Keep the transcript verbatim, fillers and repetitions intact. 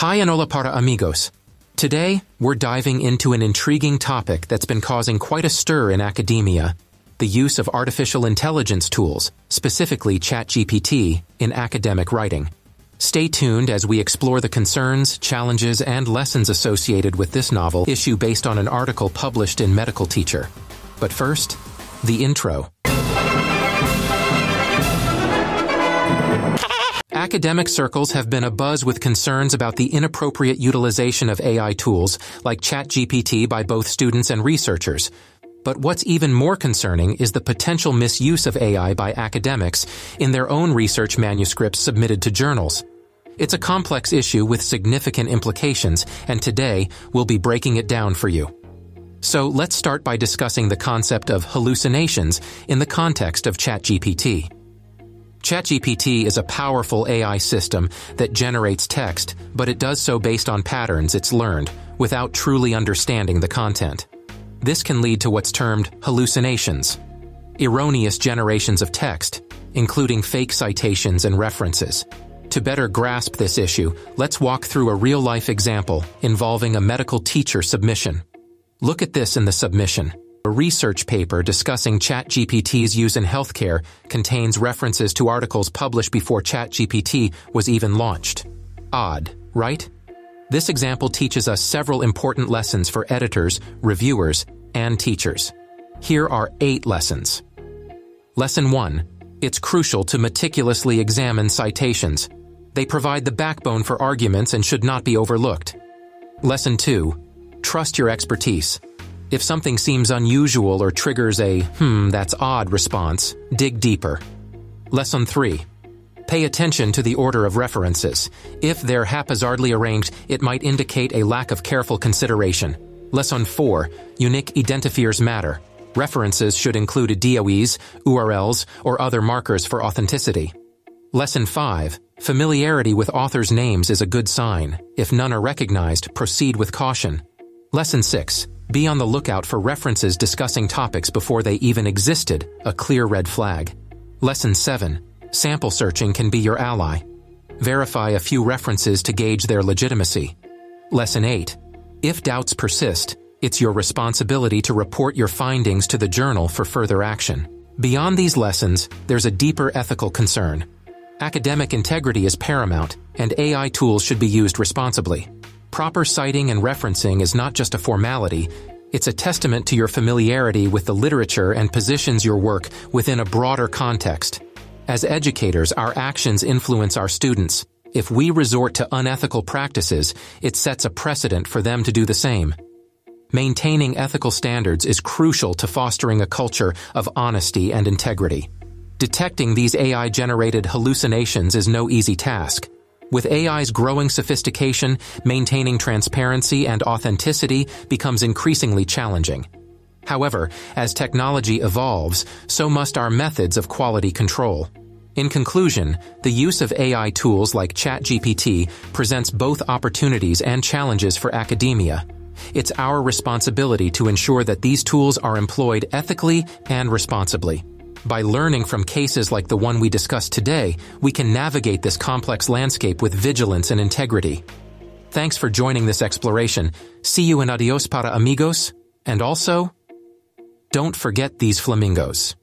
Hi and hola para amigos. Today, we're diving into an intriguing topic that's been causing quite a stir in academia, the use of artificial intelligence tools, specifically ChatGPT, in academic writing. Stay tuned as we explore the concerns, challenges, and lessons associated with this novel issue based on an article published in Medical Teacher. But first, the intro. Academic circles have been abuzz with concerns about the inappropriate utilization of A I tools like ChatGPT by both students and researchers. But what's even more concerning is the potential misuse of A I by academics in their own research manuscripts submitted to journals. It's a complex issue with significant implications, and today we'll be breaking it down for you. So let's start by discussing the concept of hallucinations in the context of ChatGPT. ChatGPT is a powerful A I system that generates text, but it does so based on patterns it's learned, without truly understanding the content. This can lead to what's termed hallucinations, erroneous generations of text, including fake citations and references. To better grasp this issue, let's walk through a real-life example involving a medical teacher submission. Look at this in the submission. A research paper discussing ChatGPT's use in healthcare contains references to articles published before ChatGPT was even launched. Odd, right? This example teaches us several important lessons for editors, reviewers, and teachers. Here are eight lessons. Lesson one. It's crucial to meticulously examine citations. They provide the backbone for arguments and should not be overlooked. Lesson two. Trust your expertise. If something seems unusual or triggers a, hmm, that's odd response, dig deeper. Lesson three. Pay attention to the order of references. If they're haphazardly arranged, it might indicate a lack of careful consideration. Lesson four. Unique identifiers matter. References should include D O Es, U R Ls, or other markers for authenticity. Lesson five. Familiarity with authors' names is a good sign. If none are recognized, proceed with caution. Lesson six. Be on the lookout for references discussing topics before they even existed, a clear red flag. Lesson seven. Sample searching can be your ally. Verify a few references to gauge their legitimacy. Lesson eight. If doubts persist, it's your responsibility to report your findings to the journal for further action. Beyond these lessons, there's a deeper ethical concern. Academic integrity is paramount, and A I tools should be used responsibly. Proper citing and referencing is not just a formality, it's a testament to your familiarity with the literature and positions your work within a broader context. As educators, our actions influence our students. If we resort to unethical practices, it sets a precedent for them to do the same. Maintaining ethical standards is crucial to fostering a culture of honesty and integrity. Detecting these A I-generated hallucinations is no easy task. With A I's growing sophistication, maintaining transparency and authenticity becomes increasingly challenging. However, as technology evolves, so must our methods of quality control. In conclusion, the use of A I tools like ChatGPT presents both opportunities and challenges for academia. It's our responsibility to ensure that these tools are employed ethically and responsibly. By learning from cases like the one we discussed today, we can navigate this complex landscape with vigilance and integrity. Thanks for joining this exploration. See you in adios para amigos, and also, don't forget these flamingos.